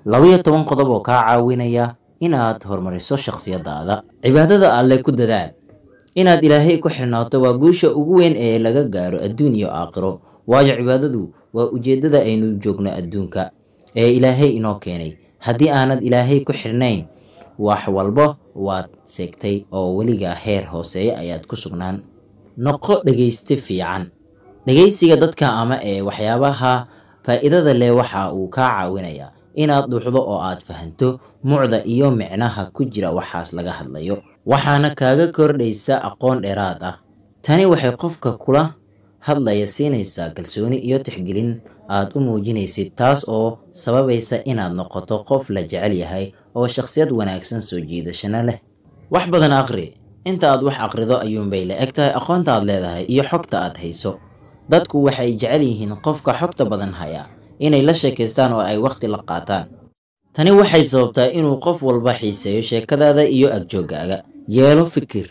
12 qodob oo kaa caawinaya inaad horumariso shakhsiyadaada. Cibaadada Alle ku dadaal. Inaad Ilaahay ku xirnaato waa guusha ugu weyn ee laga gaaro adduun iyo aakhiro. Waayo cibaadadu waa ujeedada aynu joogno adduunka ee Ilaahay inoo keenay. Haddii aanad Ilaahay ku xirnayn, wax walba waad seegtay oo weligaa heer hooseeya ayaad ku sugnaan. Noqo dhageyste fiican. Dhageysiga dadka ama waxyaabaha faa'iidada leh waxa uu kaa caawinayaa inaad dhuuxdo oo aad fahanto mucda iyo micnaha ku jira waxaas laga hadlayo, waxaana kaaga kordhaysa aqoon dheeraad ah. Tani waxay qofka kula hadlaya siinaysaa kalsooni iyo tixgelin aad u muujinaysid, taas oo sababaysa inaad noqoto qof la jecel yahay oo shakhsiyad wanaagsan soo jiidashana leh. Wax badan aqri. Inta aad wax aqrido ayuunbay la eg tahay aqoonta aad leedahay iyo xogta aad hayso. Dadku waxay jecel yihiin qofka xogta badan haya inay la sheekaystaan oo ay waqti la qaataan. Tani waxay sababtaa inuu qof walba xiiseeyo sheekadaada iyo agjoogaaga. Yeelo fikir.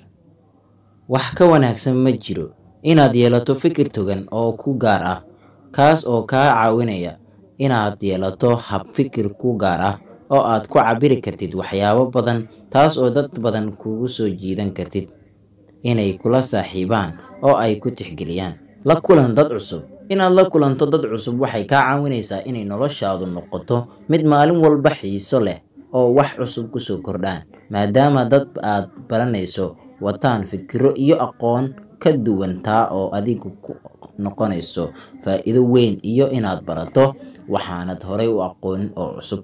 Wax ka wanaagsan ma jiro inaad yeelato fikir togan oo ku gaar ah, kaas oo kaa caawinaya inaad yeelato hab fikir ku gaar ah oo aad ku cabiri kartid waxyaabo badan, taas oo dad badan kugu soo jiidan kartid inay kula saaxiibaan oo ay ku tixgeliyaan. La kulan dad cusub. Inaad la kulanto dad cusub waxay kaa caawinaysaa inay noloshaadu noqoto mid maalin walba xiiso leh oo wax cusub ku soo kordhaan, maadaama dad aad baranayso wataan fikirro iyo aqoon ka duwan taa oo adigu ku noqonayso faa'iido weyn iyo inaad barato waxaanad horay u aqoonin oo cusub.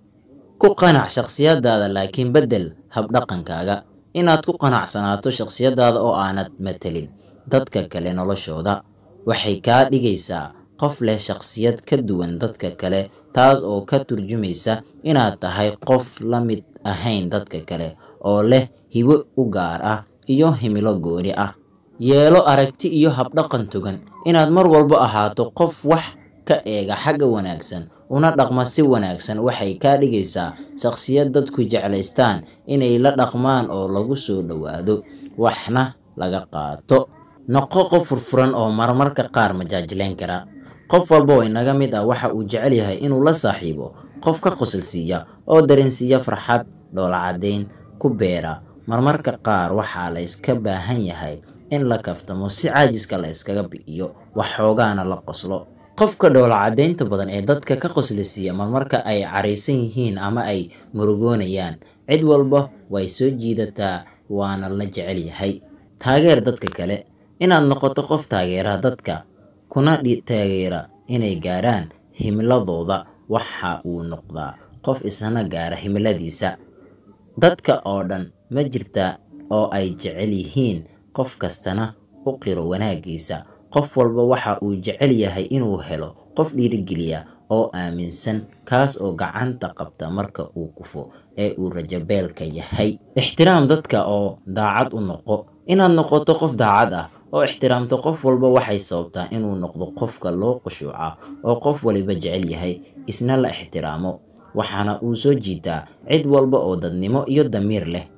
Ku qanac shakhsiyadaada laakiin beddel habdhaqankaaga. Inaad ku qanacsanaato shakhsiyadaada oo aanad matalin dadka kale noloshooda waxay kaa dhigaysaa qof leh shakhsiyad ka duwan dadka kale, taas oo ka turjumaysa inaad tahay qof la mid ahayn dadka kale oo leh hibo u gaar ah iyo himilo gooni ah. Yeelo aragti iyo habdhaqan togan. Inaad mar walba ahaato qof wax ka eega xagga wanaagsan una dhaqma si wanaagsan waxay kaa dhigaysaa shakhsiyad dadku jeclaystaan inay la dhaqmaan oo lagu soo dhawaado, waxna laga qaato. Noqo qof furfuran oo marmarka qaar majaajileyn kara. Qof walba oo inaga mid ah waxa uu jecel yahay inuu la saaxiibo qof ka qosolsiiya oo dareensiiya farxad, dhoola caddeyn ku beera. Marmarka qaar waxaa la iska baahan yahay in la kaftamo si caajiska la iskaga bi'iyo, waxoogaana la qoslo. Qofka dhoola caddeynta badan ee dadka ka qoslisiiya marmarka ay caraysan yihiin ama ay murugoonayaan, cid walba way soo jiidataa waana la jecel yahay. Taageer dadka kale. Inaad noqoto qof taageera dadka kuna taageera inay gaaraan himiladooda waxa uu noqdaa qof isna gaara himiladiisa. Dadka oo dhan ma jirta oo ay jecel yihiin, qof kastana u qiro wanaagiisa. Qof walba waxa uu jecel yahay inuu helo qof dhiirigeliya oo aaminsan, kaas oo gacanta qabta marka uu kufo ee uu rajabeelka yahay. Ixtiraam dadka oo daacad u noqo. Inaad noqoto qof daacad ah oo ixtiraamto qof walba waxay sababtaa inuu noqdo qofka loo khushuuca oo qof waliba jecel yahay, isna la ixtiraamo, waxaana uu soo jiitaa cid walba oo dadnimo iyo damiir leh.